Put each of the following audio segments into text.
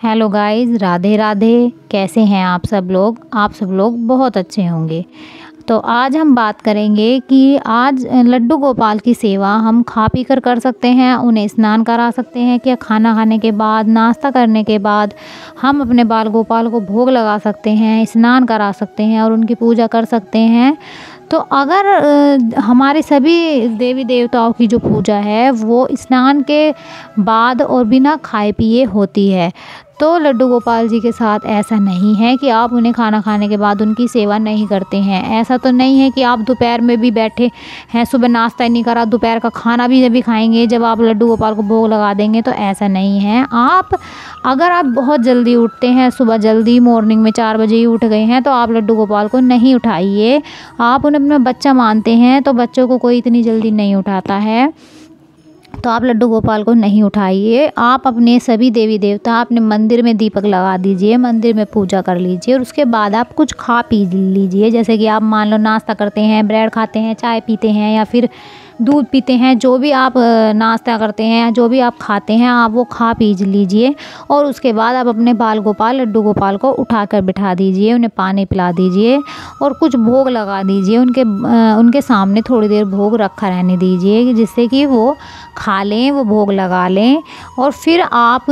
Hello guys, Radhe Radhe. कैसे हैं आप सब लोग? आप सब लोग बहुत अच्छे होंगे। तो आज हम बात करेंगे कि आज लड्डू गोपाल की सेवा हम खा पी कर सकते हैं, उन्हें स्नान करा सकते हैं। क्या खाना खाने के बाद, नाश्ता करने के बाद हम अपने बाल गोपाल को भोग लगा सकते हैं, स्नान करा सकते हैं और उनकी पूजा कर सकते हैं। तो अगर हमारे सभी देवी देवताओं की जो पूजा है वो स्नान के बाद और बिना खाए पिए होती है, तो लड्डू गोपाल जी के साथ ऐसा नहीं है कि आप उन्हें खाना खाने के बाद उनकी सेवा नहीं करते हैं। ऐसा तो नहीं है कि आप दोपहर में भी बैठे हैं, सुबह नाश्ता ही नहीं करा, दोपहर का खाना भी जब खाएंगे जब आप लड्डू गोपाल को भोग लगा देंगे, तो ऐसा नहीं है। अगर आप बहुत जल्दी उठते हैं, सुबह जल्दी मॉर्निंग में 4 बजे ही उठ गए हैं, तो आप लड्डू गोपाल को नहीं उठाइए। आप उन्हें अपना बच्चा मानते हैं, तो बच्चों को कोई इतनी जल्दी नहीं उठाता है, तो आप लड्डू गोपाल को नहीं उठाइए। आप अपने सभी देवी देवता अपने मंदिर में दीपक लगा दीजिए, मंदिर में पूजा कर लीजिए और उसके बाद आप कुछ खा पी लीजिए। जैसे कि आप मान लो नाश्ता करते हैं, ब्रेड खाते हैं, चाय पीते हैं या फिर दूध पीते हैं, जो भी आप नाश्ता करते हैं, जो भी आप खाते हैं, आप वो खा पी लीजिए। और उसके बाद आप अपने बाल गोपाल लड्डू गोपाल को उठा कर बिठा दीजिए, उन्हें पानी पिला दीजिए और कुछ भोग लगा दीजिए। उनके सामने थोड़ी देर भोग रखा रहने दीजिए, जिससे कि वो खा लें, वो भोग लगा लें। और फिर आप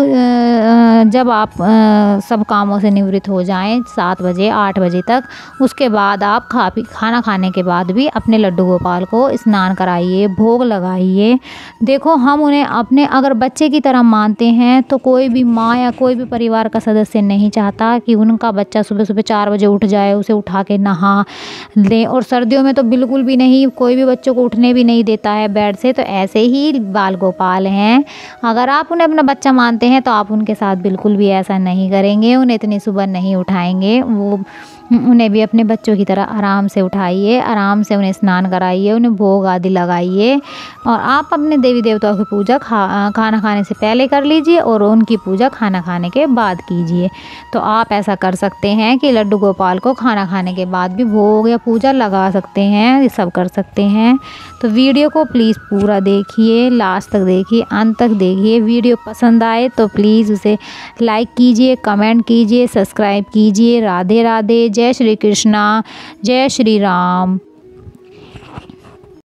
जब आप सब कामों से निवृत्त हो जाएं 7 बजे 8 बजे तक, उसके बाद आप खाना खाने के बाद भी अपने लड्डू गोपाल को स्नान कराइए, भोग लगाइए। देखो, हम उन्हें अपने अगर बच्चे की तरह मानते हैं, तो कोई भी माँ या कोई भी परिवार का सदस्य नहीं चाहता कि उनका बच्चा सुबह सुबह 4 बजे उठ जाए, उसे उठा के नहा ले। और सर्दियों में तो बिल्कुल भी नहीं, कोई भी बच्चों को उठने भी नहीं देता है बेड से। तो ऐसे ही बाल गोपाल हैं, अगर आप उन्हें अपना बच्चा मानते हैं तो आप उनके साथ बिल्कुल भी ऐसा नहीं करेंगे, उन्हें इतनी सुबह नहीं उठाएंगे। उन्हें भी अपने बच्चों की तरह आराम से उठाइए, आराम से उन्हें स्नान कराइए, उन्हें भोग आदि लगाइए। और आप अपने देवी देवताओं की पूजा खाना खाने से पहले कर लीजिए और उनकी पूजा खाना खाने के बाद कीजिए। तो आप ऐसा कर सकते हैं कि लड्डू गोपाल को खाना खाने के बाद भी भोग या पूजा लगा सकते हैं, ये सब कर सकते हैं। तो वीडियो को प्लीज़ पूरा देखिए, लास्ट तक देखिए, अंत तक देखिए। वीडियो पसंद आए तो प्लीज़ उसे लाइक कीजिए, कमेंट कीजिए, सब्सक्राइब कीजिए। राधे राधे। जय श्री कृष्णा, जय श्री राम।